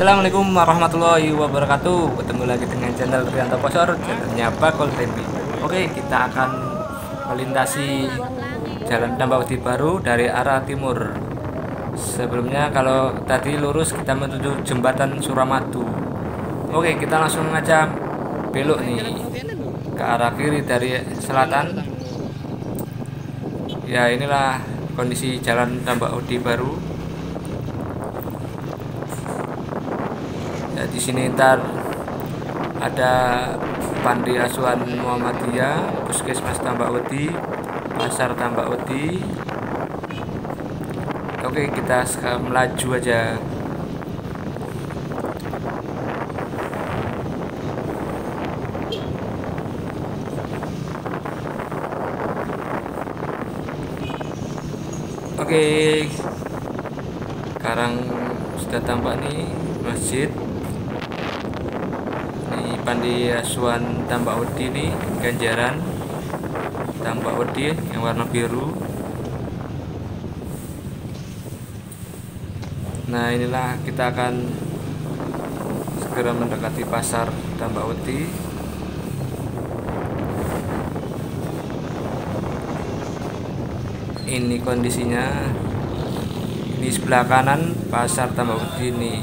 Assalamualaikum warahmatullahi wabarakatuh. Ketemu lagi dengan channel Rianto Posor, channelnya Bakul TV. Oke, kita akan melintasi Jalan Tambak Baru dari arah timur. Sebelumnya kalau tadi lurus kita menuju jembatan Suramadu. Oke, kita langsung aja belok nih ke arah kiri dari selatan. Ya, inilah kondisi Jalan Tambak Baru. Ya, di sini ntar ada Panti Asuhan Muhammadiyah, Puskesmas Tambak-Wedi, Pasar Tambak-Wedi. Oke, kita melaju aja. Oke, sekarang sudah tampak nih masjid. Panti Asuhan Tambak-Wedi nih, Ganjaran Tambak-Wedi yang warna biru. Nah, inilah kita akan segera mendekati pasar Tambak-Wedi. Ini kondisinya. Ini sebelah kanan pasar Tambak-Wedi nih,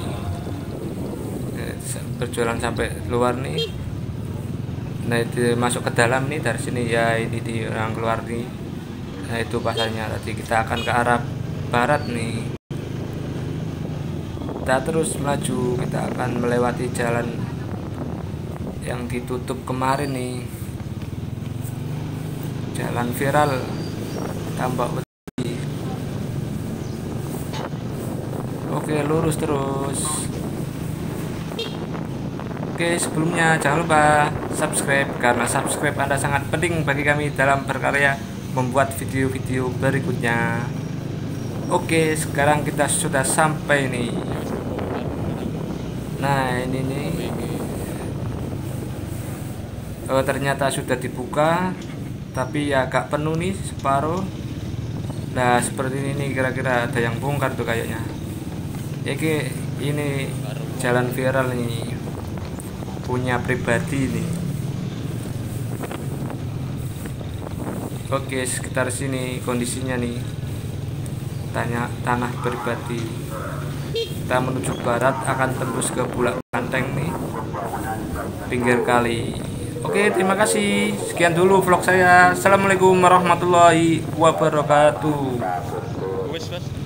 berjualan sampai luar nih. Nah, itu masuk ke dalam nih dari sini ya, ini di orang keluar nih. Nah, itu pasarnya. Tadi kita akan ke arah barat nih. Kita terus melaju, kita akan melewati jalan yang ditutup kemarin nih, jalan viral Tambak-Wedi. Oke, lurus terus. Oke, sebelumnya jangan lupa subscribe, karena subscribe Anda sangat penting bagi kami dalam berkarya membuat video-video berikutnya. Oke, sekarang kita sudah sampai nih. Nah, ini nih. Oh, ternyata sudah dibuka, tapi agak penuh nih, separuh. Nah, seperti ini kira-kira ada yang bongkar tuh kayaknya. Oke, ini jalan viral nih, punya pribadi nih. Oke, sekitar sini kondisinya nih, tanah pribadi. Kita menuju barat akan tembus ke Bulak Banteng nih, pinggir kali. Oke, terima kasih. Sekian dulu vlog saya. Assalamualaikum warahmatullahi wabarakatuh.